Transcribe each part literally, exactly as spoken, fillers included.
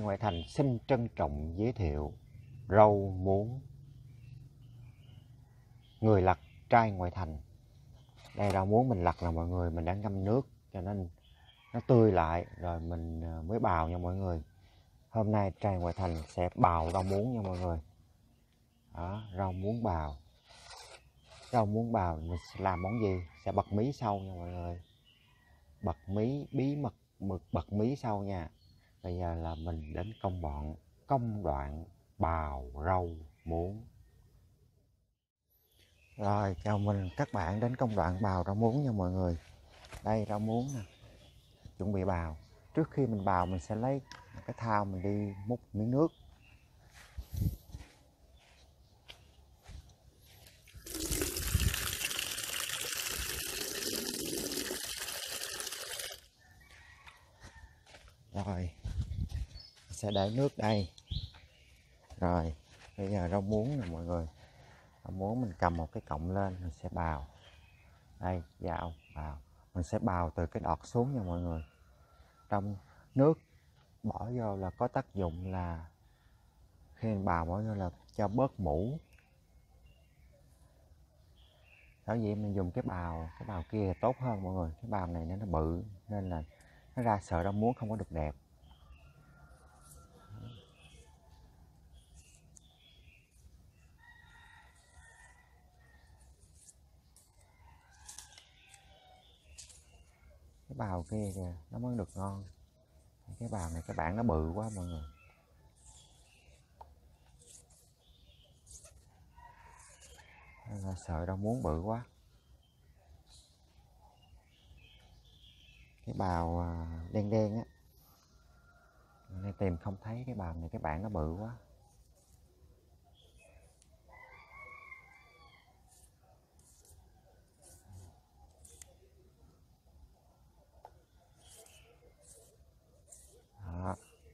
Ngoại Thành xin trân trọng giới thiệu rau muống người lặt trai Ngoại Thành. Đây rau muống mình lặt là mọi người, mình đã ngâm nước cho nên nó tươi lại rồi mình mới bào nha mọi người. Hôm nay trai Ngoại Thành sẽ bào rau muống nha mọi người. Đó, rau muống bào. Rau muống bào mình sẽ làm món gì? Sẽ bật mí sau nha mọi người. Bật mí bí mật mực bật mí sau nha. Bây giờ là mình đến công đoạn công đoạn bào rau muống. Rồi chào mừng các bạn đến công đoạn bào rau muống nha mọi người. Đây rau muống nè, chuẩn bị bào. Trước khi mình bào mình sẽ lấy cái thao mình đi múc miếng nước. Rồi sẽ để nước đây. Rồi bây giờ rau muống nè mọi người. Rau muống mình cầm một cái cọng lên mình sẽ bào. Đây dao bào. Mình sẽ bào từ cái đọt xuống nha mọi người. Trong nước bỏ vô là có tác dụng là khi mình bào bỏ vô là cho bớt mũ. Sở dĩ mình dùng cái bào cái bào kia tốt hơn mọi người. Cái bào này nó bự nên là nó ra sợi rau muống không có được đẹp. Cái bào kia kìa nó mới được ngon. Cái bào này cái bản nó bự quá mọi người. Là sợi rau muống bự quá. Cái bào đen đen á, nên tìm không thấy cái bào này, cái bản nó bự quá. Đó.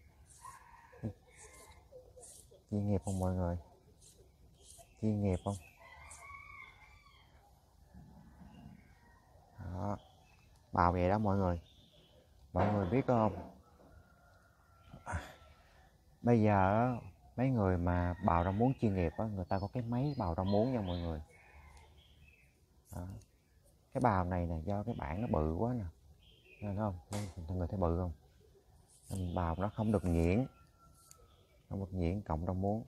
Chuyên nghiệp không mọi người? Chuyên nghiệp không? Đó. Bào vậy đó mọi người. Mọi người biết không? Bây giờ mấy người mà bào rau muống chuyên nghiệp á, người ta có cái máy bào rau muống nha mọi người. Đó. Cái bào này nè do cái bản nó bự quá nè, thấy không? Mọi người thấy bự không? Mình bào nó không được nhuyễn, không được nhuyễn cộng rau muống.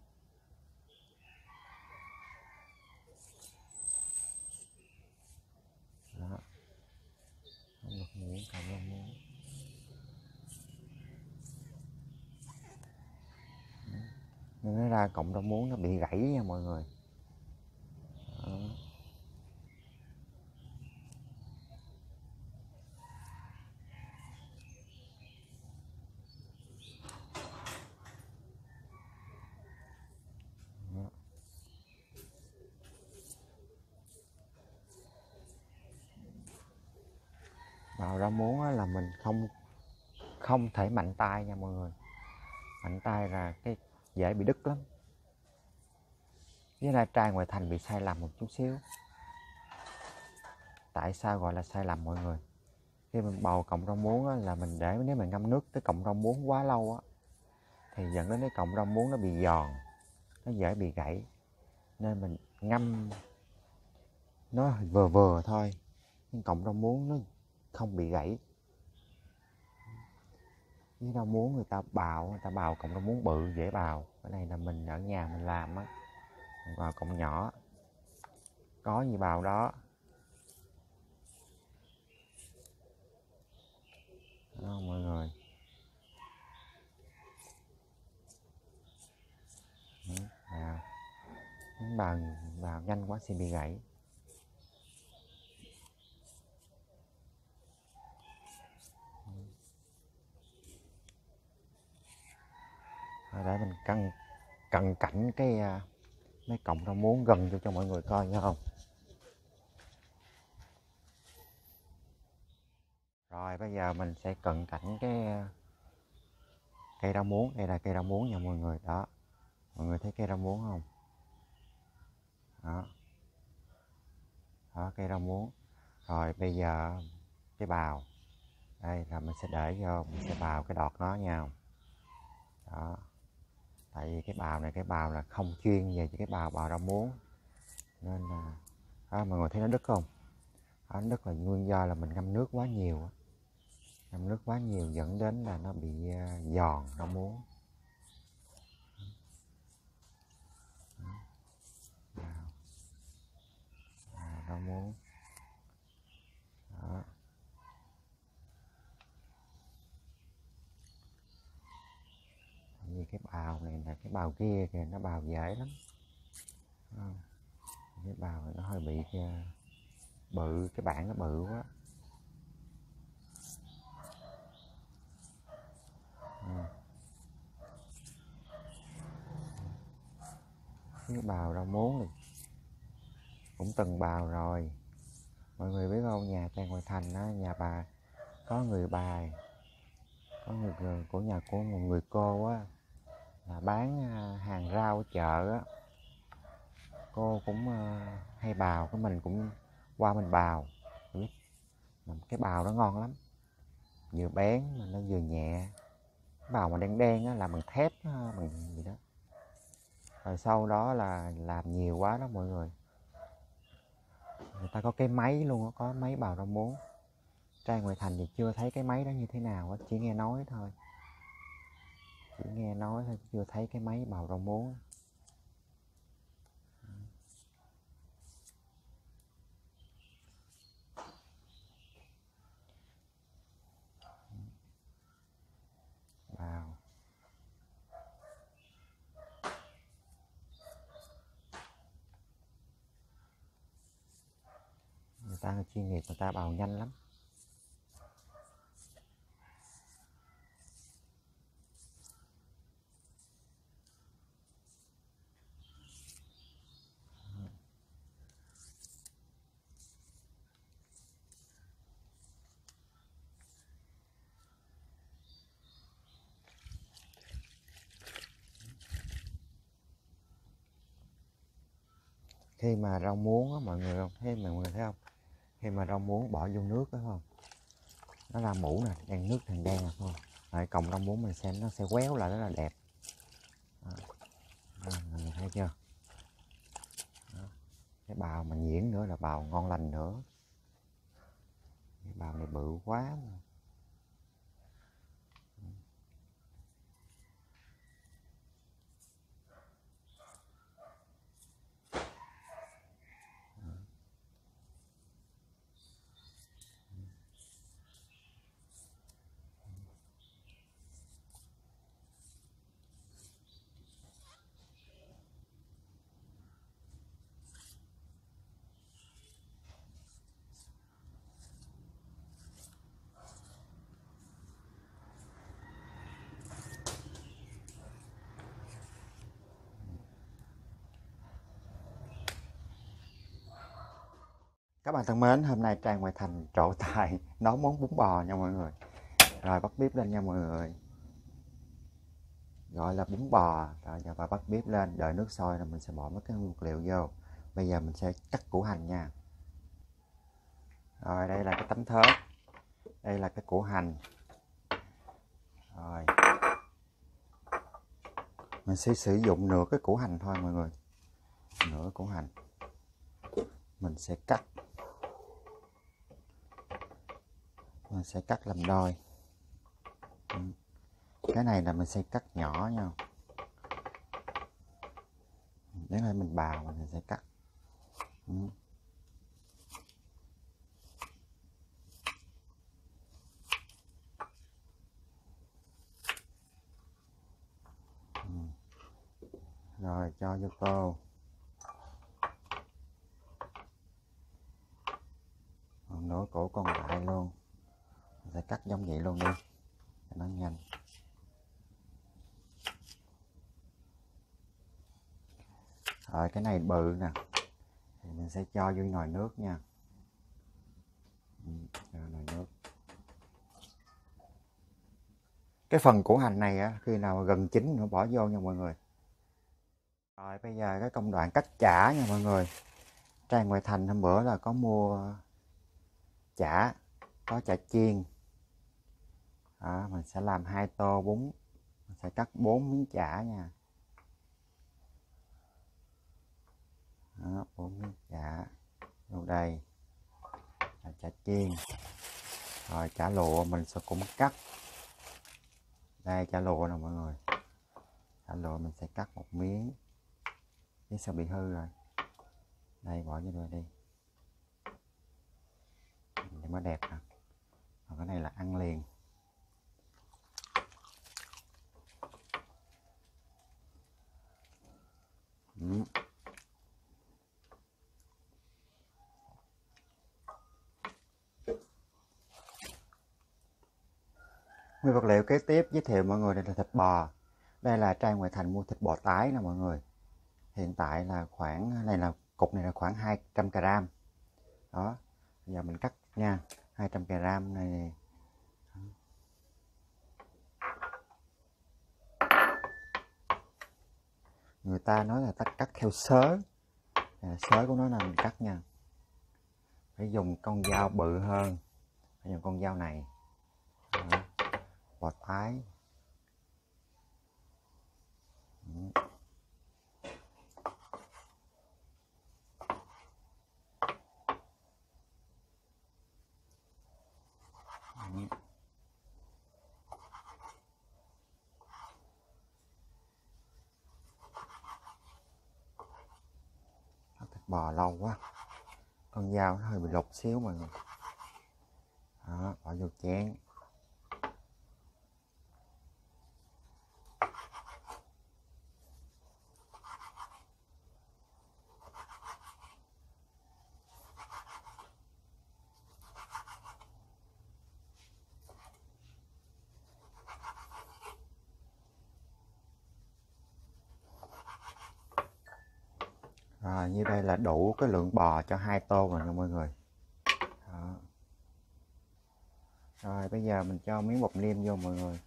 Đó. Không được nhuyễn cộng rau muống. Nên nó ra cộng rau muống nó bị gãy nha mọi người. Đó. Đó. Bào rau muống là mình không không thể mạnh tay nha mọi người. Mạnh tay là cái dễ bị đứt lắm. Với lại trai Ngoại Thành bị sai lầm một chút xíu. Tại sao gọi là sai lầm mọi người? Khi mình bào cọng rau muống á, là mình để nếu mình ngâm nước tới cọng rau muống quá lâu á, thì dẫn đến cái cọng rau muống nó bị giòn, nó dễ bị gãy. Nên mình ngâm nó vừa vừa thôi, nhưng cọng rau muống nó không bị gãy. Với rau muống người ta bào, người ta bào cọng rau muống bự dễ bào. Cái này là mình ở nhà mình làm á, mình bào cọng nhỏ, có gì bào đó. Đó, mọi người. Bào, bào, bào nhanh quá sẽ bị gãy. Rồi để mình cân cận cảnh cái mấy cọng rau muống gần cho cho mọi người coi nha không. Rồi bây giờ mình sẽ cận cảnh cái cây rau muống. Đây là cây rau muống nha mọi người. Đó, mọi người thấy cây rau muống không? Đó, đó cây rau muống. Rồi bây giờ cái bào đây là mình sẽ để vô, mình sẽ bào cái đọt nó nha. Đó, tại vì cái bào này cái bào là không chuyên về cái bào bào rau muống, nên là đó, mọi người thấy nó đứt không? Đó, nó đứt là nguyên do là mình ngâm nước quá nhiều, ngâm nước quá nhiều dẫn đến là nó bị giòn rau muống. À, rau muống đó. Vì cái bào này là cái bào kia kìa, nó bào dễ lắm. À, cái bào này nó hơi bị kìa, bự, cái bản nó bự quá. À, cái bào rau muống này cũng từng bào rồi, mọi người biết không? Nhà Trang Ngoại Thành á, nhà bà có người bà, có người của nhà của một người cô á, là bán hàng rau ở chợ á, cô cũng hay bào, cái mình cũng qua mình bào, biết cái bào nó ngon lắm, vừa bén mà nó vừa nhẹ. Cái bào mà đen đen á là bằng thép á, bằng gì đó. Rồi sau đó là làm nhiều quá đó mọi người, người ta có cái máy luôn, có máy bào rau muống. Trang Ngoại Thành thì chưa thấy cái máy đó như thế nào á, chỉ nghe nói thôi, chỉ nghe nói thôi, chưa thấy cái máy bào rau muống. Bào người ta chuyên nghiệp, người ta bào nhanh lắm. Khi mà rau muống á, mọi người không thấy, mọi người thấy không, khi mà rau muống bỏ vô nước đó không, nó ra mũ nè, đen nước thành đen nè thôi. Rồi cọng rau muống mình xem nó sẽ quéo lại rất là đẹp. Đó. Đó, mọi người thấy chưa? Đó. Cái bào mà nhuyễn nữa là bào ngon lành nữa. Cái bào này bự quá mà. Các bạn thân mến, hôm nay Trang Ngoại Thành trổ tài nấu món bún bò nha mọi người. Rồi bắt bếp lên nha mọi người. Gọi là bún bò. Rồi giờ bà bắt bếp lên, đợi nước sôi là mình sẽ bỏ mấy cái nguyên liệu vô. Bây giờ mình sẽ cắt củ hành nha. Rồi đây là cái tấm thớt. Đây là cái củ hành. Rồi. Mình sẽ sử dụng nửa cái củ hành thôi mọi người. Nửa củ hành. Mình sẽ cắt. Mình sẽ cắt làm đôi. Cái này là mình sẽ cắt nhỏ nha. Đến đây mình bào mình sẽ cắt. Ừ. Ừ. Rồi cho vô tô. Còn nửa củ còn lại luôn. Mình sẽ cắt giống vậy luôn đi cho nó nhanh. Rồi cái này bự nè thì mình sẽ cho vô nồi nước nha. Ừ, nồi nước. Cái phần củ hành này á, khi nào gần chín nữa bỏ vô nha mọi người. Rồi bây giờ cái công đoạn cắt chả nha mọi người. Trang Ngoại Thành hôm bữa là có mua chả, có chả chiên. Đó, mình sẽ làm hai tô bún Mình sẽ cắt bốn miếng chả nha. Đó, bốn miếng chả vô đây là chả chiên. Rồi chả lụa mình sẽ cũng cắt. Đây chả lụa nè mọi người. Chả lụa mình sẽ cắt một miếng. Miếng sao bị hư rồi. Đây bỏ vô đây đi. Để mới đẹp nè. Còn cái này là ăn liền. Ừ. Nguyên vật liệu kế tiếp giới thiệu mọi người đây là thịt bò. Đây là Trang ngoài thành mua thịt bò tái nè mọi người. Hiện tại là khoảng này là cục này là khoảng hai trăm gram. Đó. Bây giờ mình cắt nha. hai trăm gram này. Người ta nói là ta cắt theo sớ. À, sớ của nó là mình cắt nha. Phải dùng con dao bự hơn. Phải dùng con dao này. Đó. Bò tái. Ừ. Ừ. Thịt bò lâu quá, con dao nó hơi bị lột xíu mọi người. Đó, bỏ vô chén. Rồi như đây là đủ cái lượng bò cho hai tô rồi nha mọi người. Đó. Rồi bây giờ mình cho miếng bột nêm vô mọi người.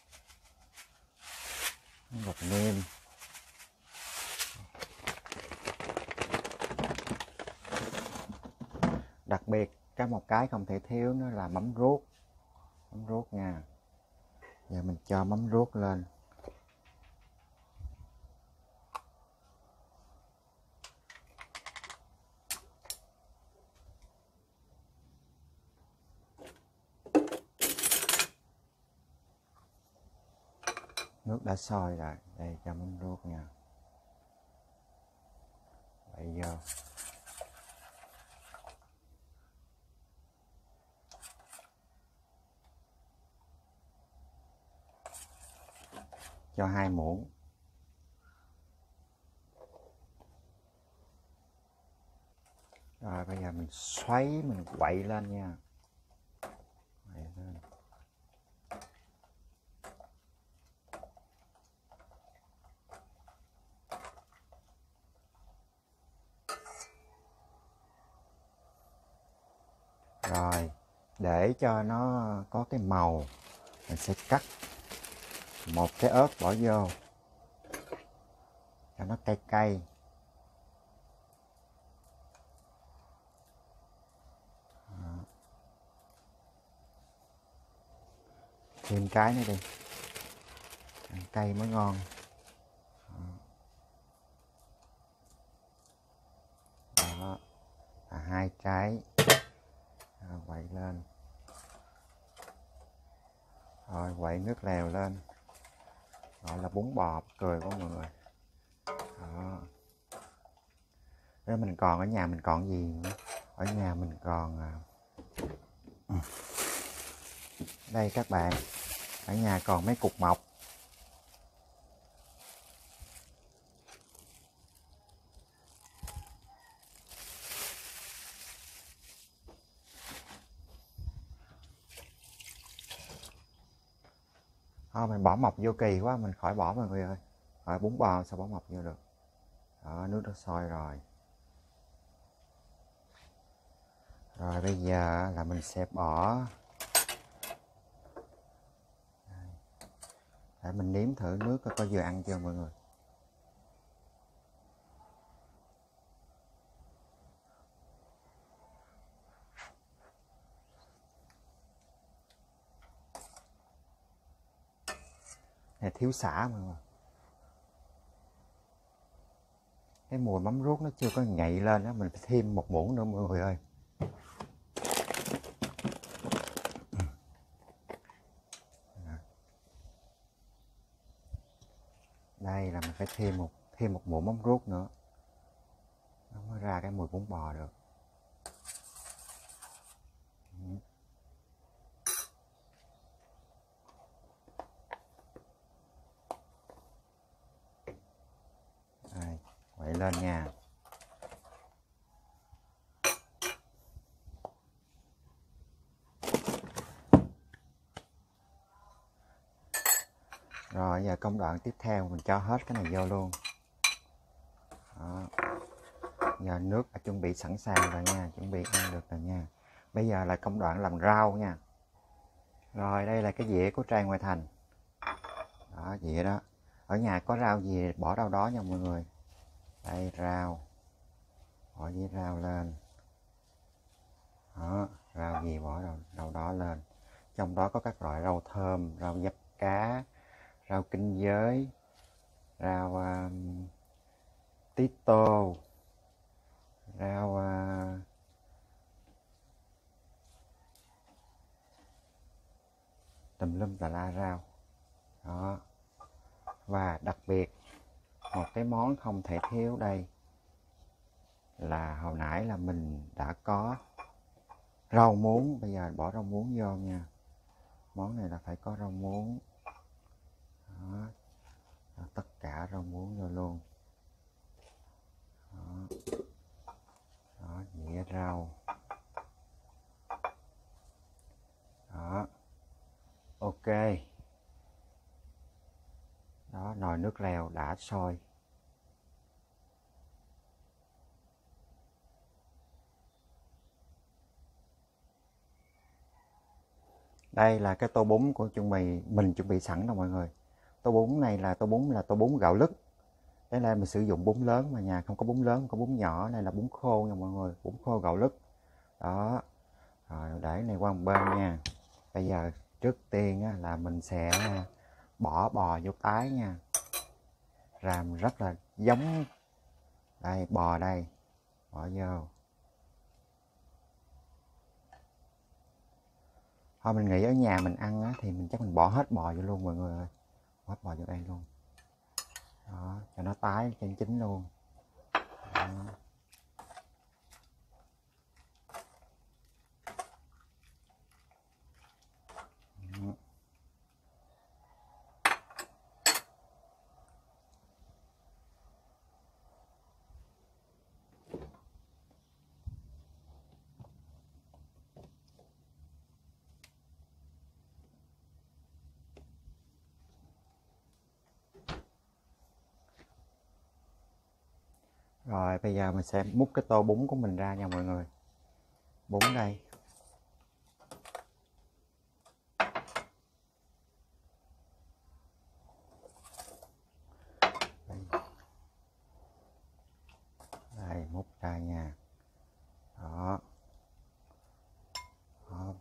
Miếng bột nêm. Đặc biệt có một cái không thể thiếu nữa là mắm ruốc. Mắm ruốc nha. Giờ mình cho mắm ruốc lên. Nước đã sôi rồi, đây cho mắm ruốc nha. Vậy vô. Cho hai muỗng. Rồi bây giờ mình xoáy, mình quậy lên nha. Quậy lên. Rồi để cho nó có cái màu mình sẽ cắt một cái ớt bỏ vô cho nó cay cay. Đó. Thêm cái nữa đi, ăn cay mới ngon. Đó. Đó. À, hai trái. Rồi, quậy lên. Rồi quậy nước lèo lên. Gọi là bún bò cười của mọi người. Đó. Đó, mình còn ở nhà mình còn gì nữa? Ở nhà mình còn à... đây các bạn, ở nhà còn mấy cục mọc. Thôi mình bỏ mọc vô kỳ quá, mình khỏi bỏ mọi người ơi. Rồi bún bò sao bỏ mọc vô được. Đó, nước đã sôi rồi. Rồi bây giờ là mình sẽ bỏ. Để mình nếm thử nước có vừa ăn chưa mọi người. này thiếu sả mà cái mùi mắm ruốc nó chưa có ngậy lên đó, mình phải thêm một muỗng nữa mọi người ơi. Đây là mình phải thêm một thêm một muỗng mắm ruốc nữa nó mới ra cái mùi bún bò được. Đây, quậy lên nha. Rồi giờ công đoạn tiếp theo mình cho hết cái này vô luôn. Đó. Giờ nước đã chuẩn bị sẵn sàng rồi nha, chuẩn bị ăn được rồi nha. Bây giờ là công đoạn làm rau nha. Rồi đây là cái dĩa của Trang Ngoại Thành. Đó, dĩa đó. Ở nhà có rau gì bỏ rau đó nha mọi người. Đây rau. Bỏ dĩa rau lên. Đó, rau gì bỏ rau, rau đó lên. Trong đó có các loại rau thơm, rau diếp cá, rau kinh giới, rau um, tí tô, rau uh, tùm lum tà la rau. Đó. Và đặc biệt một cái món không thể thiếu đây là hồi nãy là mình đã có rau muống, bây giờ bỏ rau muống vô nha. Món này là phải có rau muống. Đó. Tất cả rau muống vô luôn. Đó. Đó, dĩa rau. Đó. Ok. Đó, nồi nước lèo đã sôi. Đây là cái tô bún của chuẩn bị mình chuẩn bị sẵn rồi mọi người. Tô bún này là tô bún là tô bún gạo lứt. Đây là mình sử dụng bún lớn mà nhà không có bún lớn, không có bún nhỏ, này là bún khô nha mọi người, bún khô gạo lứt. Đó. Rồi để này qua một bên nha. Bây giờ trước tiên á, là mình sẽ bỏ bò vô tái nha. Làm rất là giống. Đây bò đây. Bỏ vô. Thôi mình nghĩ ở nhà mình ăn á, thì mình chắc mình bỏ hết bò vô luôn mọi người ơi. Bỏ hết bò vô đây luôn. Đó, cho nó tái chân chính luôn. Đó. Đó. Rồi bây giờ mình sẽ múc cái tô bún của mình ra nha mọi người. Bún đây. Đây, múc ra nha. Đó. Đó.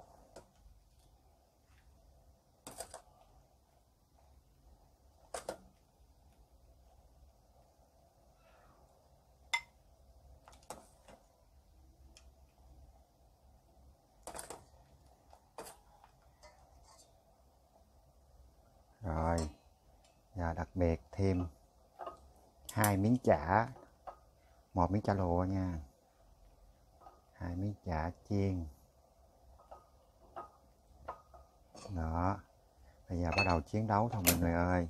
Rồi. Giờ đặc biệt thêm hai miếng chả, một miếng chả lụa nha, hai miếng chả chiên. Đó. Bây giờ bắt đầu chiến đấu thôi mọi người ơi.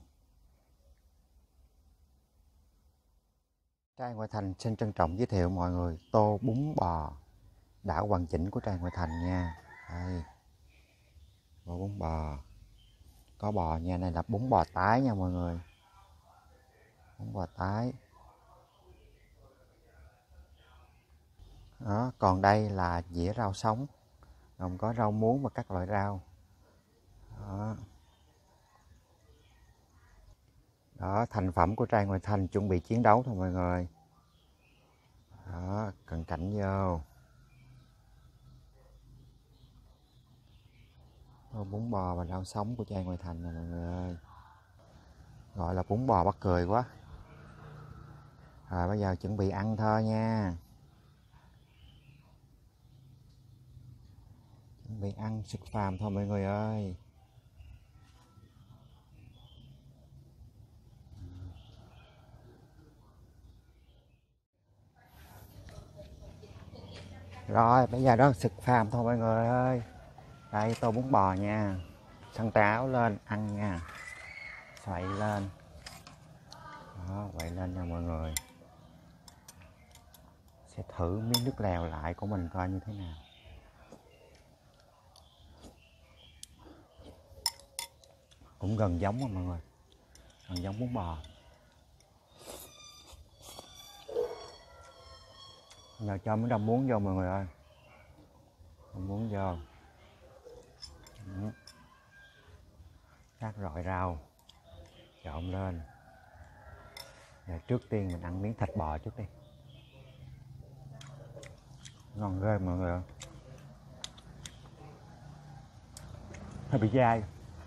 Trang Ngoại Thành xin trân trọng giới thiệu mọi người tô bún bò đã hoàn chỉnh của Trang Ngoại Thành nha. Đây. Tô bún bò. Có bò nha, này là bún bò tái nha mọi người. Bún bò tái. Đó, còn đây là dĩa rau sống, gồm có rau muống và các loại rau. Đó. Đó, thành phẩm của Trang Ngoại Thành chuẩn bị chiến đấu thôi mọi người. Đó, cận cảnh vô. Tô bún bò và rau sống của Trang Ngoại Thành nè mọi người ơi. Gọi là bún bò bắt cười quá. Rồi bây giờ chuẩn bị ăn thôi nha. Chuẩn bị ăn sực phàm thôi mọi người ơi. Rồi bây giờ đó sực phàm thôi mọi người ơi. Đây tô bún bò nha. Xăng táo lên ăn nha. Xoậy lên. Đó, quậy lên nha mọi người. Sẽ thử miếng nước lèo lại của mình coi như thế nào. Cũng gần giống á mọi người. Gần giống bún bò. Giờ cho miếng rau muống vô mọi người ơi. Rau muống vô. Cắt rọi rau. Trộn lên. Giờ trước tiên mình ăn miếng thịt bò trước đi. Ngon ghê mọi người ơi. Hơi bị dai.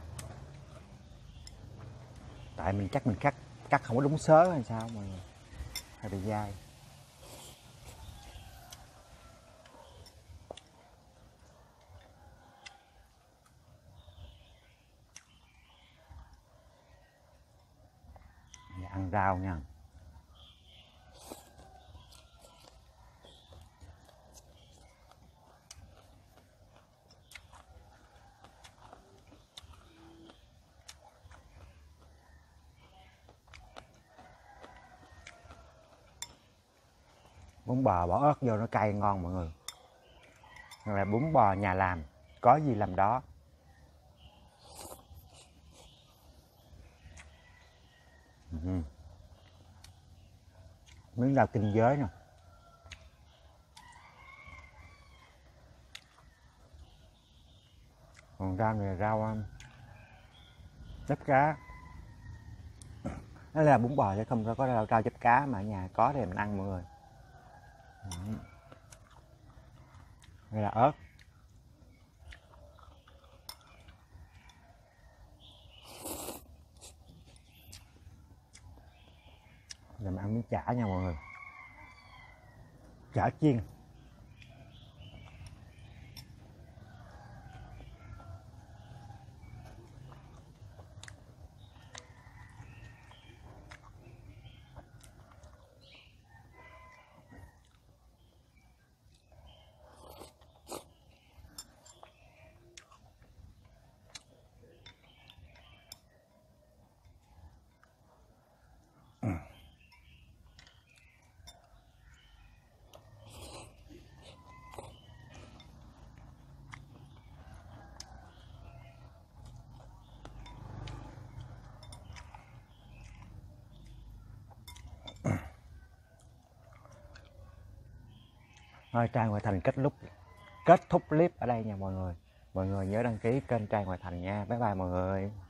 Tại mình chắc mình cắt cắt không có đúng sớ hay sao mọi người. Hơi bị dai. Giờ ăn rau nha. Bún bò bỏ ớt vô nó cay ngon mọi người. Là bún bò nhà làm, có gì làm đó. Ừ. Miếng rau kinh giới nè. Còn rau này là rau chép cá. Đó là bún bò chứ không có rau rau chép cá, mà ở nhà có thì mình ăn mọi người. Ừ. Đây là ớt. Giờ mình ăn miếng chả nha mọi người. Chả chiên. Thôi Trai Ngoại Thành kết lúc kết thúc clip ở đây nha mọi người. Mọi người nhớ đăng ký kênh Trai Ngoại Thành nha. Bye bye mọi người.